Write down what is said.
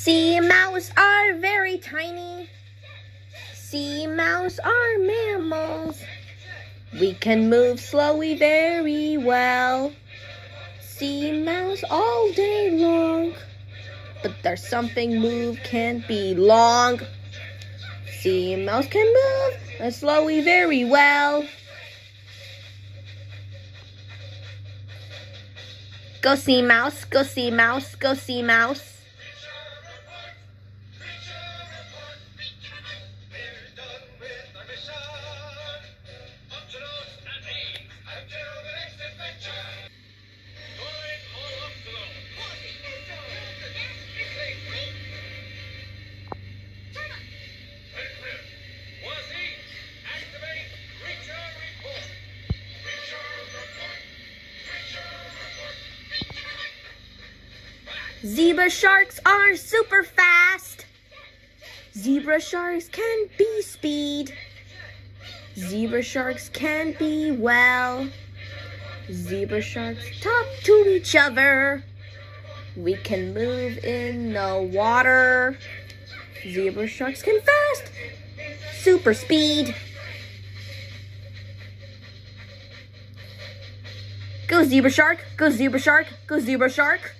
Sea mouse are very tiny. Sea mouse are mammals. We can move slowly very well. Sea mouse all day long. But there's something move can't be long. Sea mouse can move slowly very well. Go sea mouse, go sea mouse, go sea mouse. Zebra sharks are super fast. Zebra sharks can be speed. Zebra sharks can be well. Zebra sharks talk to each other. We can move in the water. Zebra sharks can fast, super speed. Go zebra shark, go zebra shark, go zebra shark.